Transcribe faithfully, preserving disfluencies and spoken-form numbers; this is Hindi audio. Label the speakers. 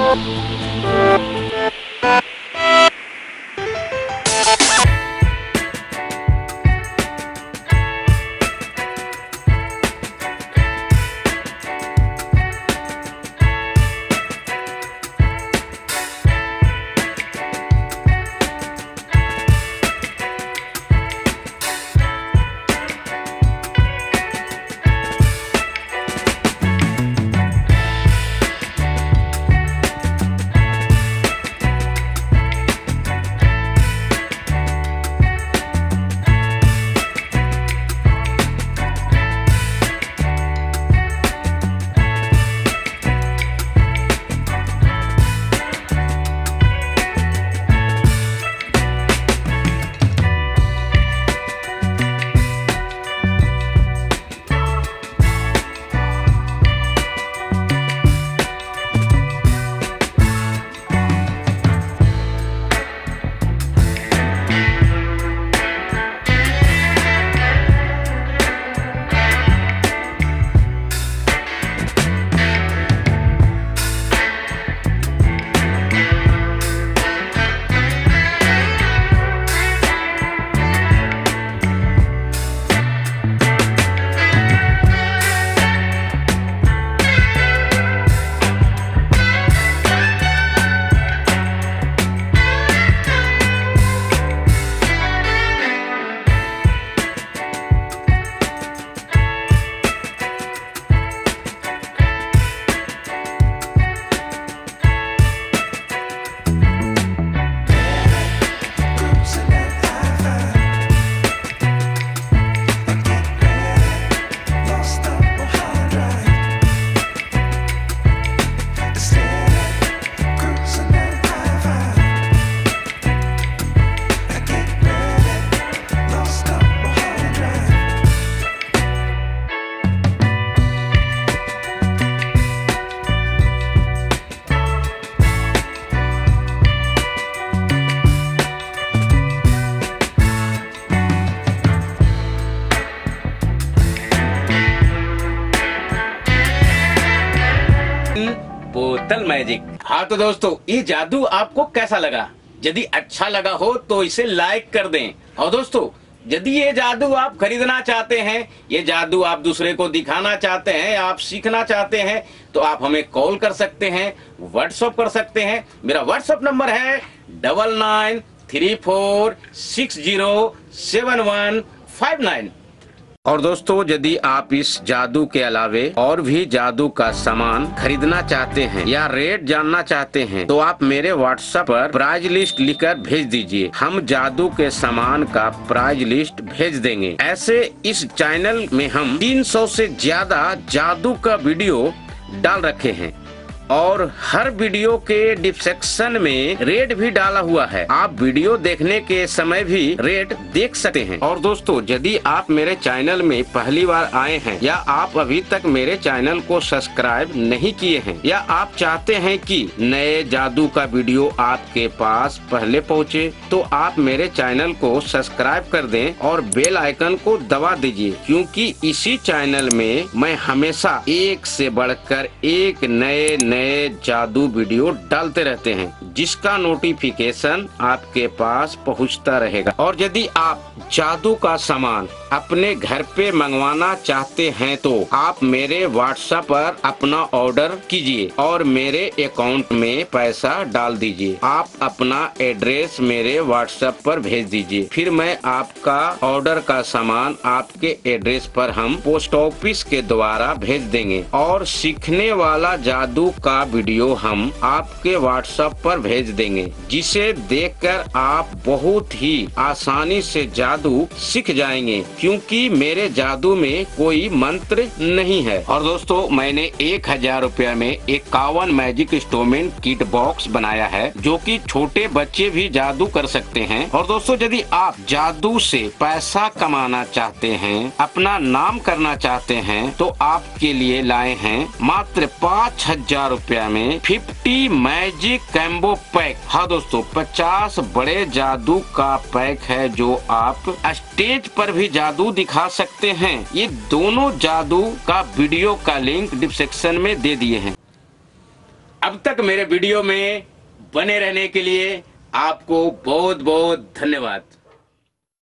Speaker 1: बोतल मैजिक। हाँ तो दोस्तों, ये जादू आपको कैसा लगा? यदि अच्छा लगा हो तो इसे लाइक कर दें। और दोस्तों, यदि ये जादू आप खरीदना चाहते हैं, ये जादू आप दूसरे को दिखाना चाहते हैं, आप सीखना चाहते हैं, तो आप हमें कॉल कर सकते हैं, व्हाट्सएप कर सकते हैं। मेरा व्हाट्सएप नंबर है double nine three four six zero seven one five nine. और दोस्तों, यदि आप इस जादू के अलावे और भी जादू का सामान खरीदना चाहते हैं या रेट जानना चाहते हैं, तो आप मेरे व्हाट्सएप पर प्राइस लिस्ट लिखकर भेज दीजिए। हम जादू के सामान का प्राइस लिस्ट भेज देंगे। ऐसे इस चैनल में हम तीन सौ से ज्यादा जादू का वीडियो डाल रखे हैं और हर वीडियो के डिस्क्रिप्शन में रेट भी डाला हुआ है। आप वीडियो देखने के समय भी रेट देख सकते हैं। और दोस्तों, यदि आप मेरे चैनल में पहली बार आए हैं या आप अभी तक मेरे चैनल को सब्सक्राइब नहीं किए हैं या आप चाहते हैं कि नए जादू का वीडियो आपके पास पहले पहुंचे, तो आप मेरे चैनल को सब्सक्राइब कर दें और बेल आइकन को दबा दीजिए, क्योंकि इसी चैनल में मैं हमेशा एक से बढ़कर एक नए नए जादू वीडियो डालते रहते हैं, जिसका नोटिफिकेशन आपके पास पहुंचता रहेगा। और यदि आप जादू का सामान अपने घर पे मंगवाना चाहते हैं, तो आप मेरे व्हाट्सएप पर अपना ऑर्डर कीजिए और मेरे अकाउंट में पैसा डाल दीजिए। आप अपना एड्रेस मेरे व्हाट्सएप पर भेज दीजिए, फिर मैं आपका ऑर्डर का सामान आपके एड्रेस पर हम पोस्ट ऑफिस के द्वारा भेज देंगे और सीखने वाला जादू का वीडियो हम आपके व्हाट्सएप पर भेज देंगे, जिसे देखकर आप बहुत ही आसानी से जादू सीख जाएंगे, क्योंकि मेरे जादू में कोई मंत्र नहीं है। और दोस्तों, मैंने एक हजार रूपया में इक्यावन मैजिक इंस्ट्रूमेंट किट बॉक्स बनाया है, जो कि छोटे बच्चे भी जादू कर सकते हैं। और दोस्तों, यदि आप जादू से पैसा कमाना चाहते हैं, अपना नाम करना चाहते हैं, तो आपके लिए लाए हैं मात्र पाँच हजार रूपया में फिफ्टी मैजिक कैम्बो पैक। हाँ दोस्तों, पचास बड़े जादू का पैक है, जो आप स्टेज पर भी जादू दिखा सकते हैं। ये दोनों जादू का वीडियो का लिंक डिस्क्रिप्शन में दे दिए हैं। अब तक मेरे वीडियो में बने रहने के लिए आपको बहुत बहुत धन्यवाद।